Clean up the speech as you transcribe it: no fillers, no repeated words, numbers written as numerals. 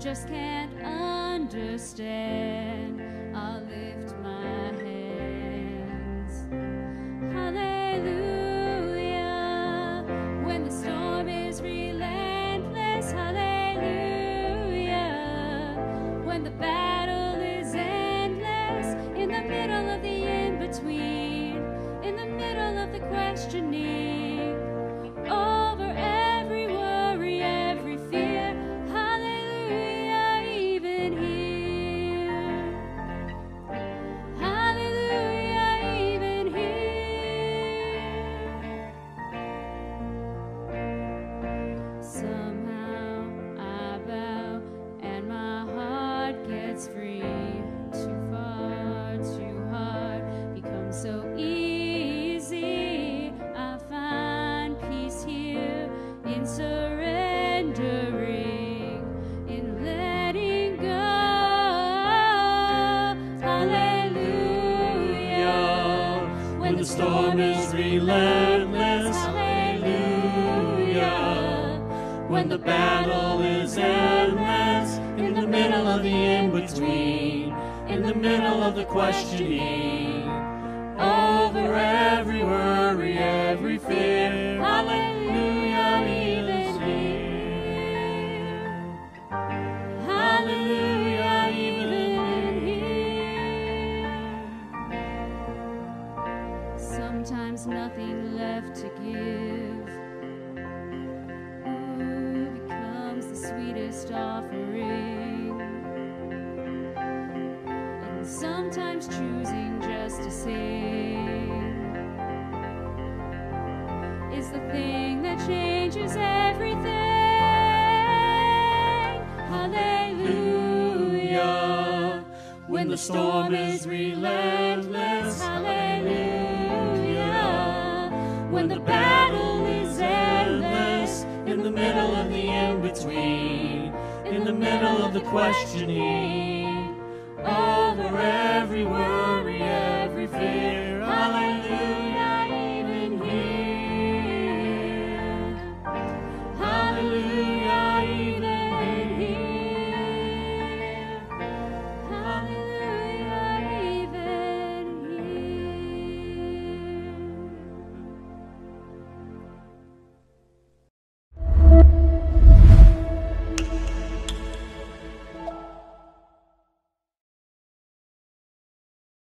just can't understand, I'll lift my hands. Hallelujah, when the storm is relentless. Hallelujah, when the battle is endless, in the middle of the in-between, in the middle of the questioning, over every worry, every fear. Hallelujah, even here. Hallelujah, even here. Somehow I bow and my heart gets free. Too far, too hard, becomes so easy. I find peace here in surrendering, in letting go. Hallelujah, When the storm is relentless. Hallelujah, when the battle is endless, in the middle of the in-between, in the middle of the questioning, over every worry, every fear. Hallelujah, even here. Hallelujah, even here. Sometimes nothing left to give, ooh, becomes the sweetest offering. And sometimes choosing just to sing is the thing that changes everything. Hallelujah, When the storm is relentless. hallelujah, when the battle is endless, in the middle of the in-between, in the middle of the questioning, over every word.